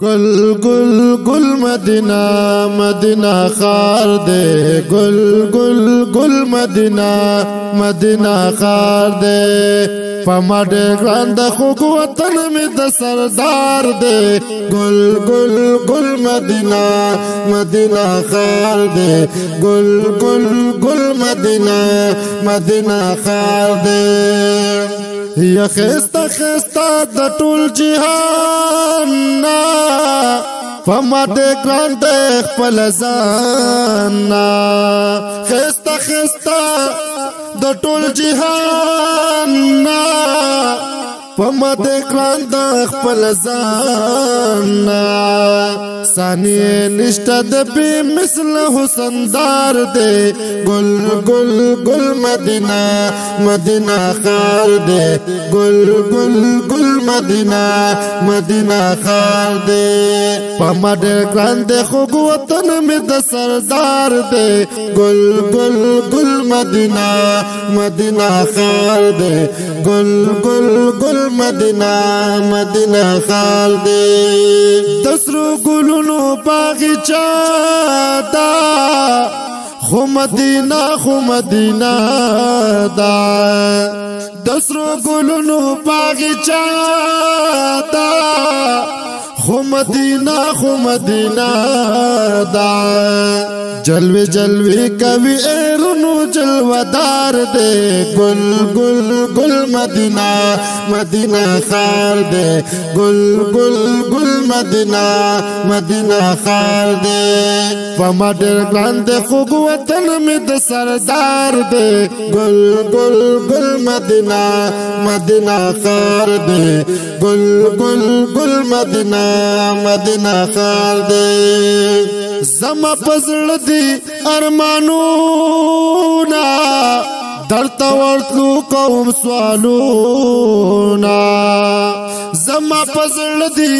گل گل گل مدینہ مدینہ خار دے گل گل گل مدینہ مدینہ خار دے پماڈ گراند خوگ وطن میں د سردار دے گل گل گل مدینہ مدینہ خار دے گل گل گل مدینہ مدینہ خار دے یا خستا خستا د ټول جهان فما دې ګران دې خپل ځان خستا خستا د ټول جهان فما دې ګران دې خپل ځان ثانی نشته د بي مثل حسن دار دے گل گل گل مدینہ مدینہ خار دے گل گل گل مدینہ مدینہ خار دے پما ډېر ګران دے خوږ وطن مې د سردار دے گل گل گل مدینہ مدینہ خار دے گل گل گل مدینہ مدینہ خار دے دسرو گلونو باغچا دا خو مدینہ دا دسرو گلونو باغچا دا خو مدینہ دا جلوے جلوے کبھی ایرونو جلوادار دے گل گل گل مدینہ مدینہ خار دے گل گل گل مدینہ مدینہ خار دے پما ډېر ګران دے خوږ وطن میں د سردار دے گل گل گل مدینہ مدینہ خار دے گل گل گل مدینہ مدینہ خار دے زما پزړه دی ارمانونا درته ورتلو کوم سوالونا زما پزړه دی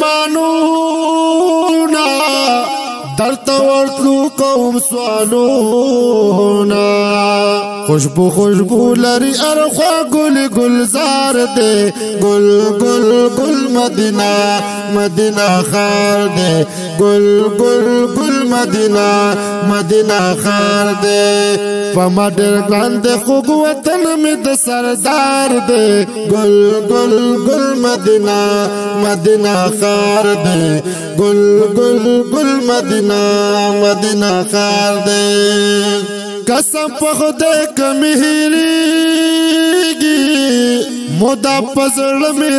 ارمانونا درته ورتلو کوم سوالونا خوشبو خوشبو لري ارخوا گل گلزار دے گل گل گل مدینہ مدینہ خار دے گل گل گل مدینہ مدینہ خار دے پما ډېر ګران دے خوږ وطن مې د سردار دے گل گل گل مدینہ مدینہ خار دے گل گل گل مدینہ مدینہ خار دے قسم په خدای کمې هېرېږي مودا په زړه مې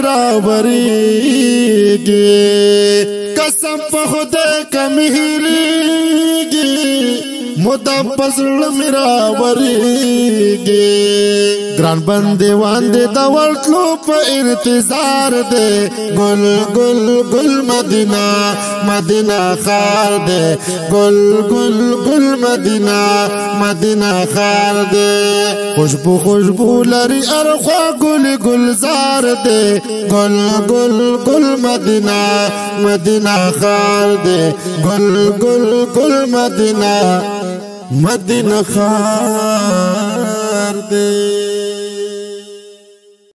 راورېږي قسم په خدای کمې هېرېږي مودا په زړه مې راورېږي ګران بندیوان دې د ورتلو په انتظار دے گل گل گل مدینہ مدینہ خار دے گل گل گل مدینہ مدینہ خار دے خوشبو خوشبو لري ارخوا گل گلزار دے گل گل گل مدینہ مدینہ خار دے گل گل گل مدینہ مدینہ خار دے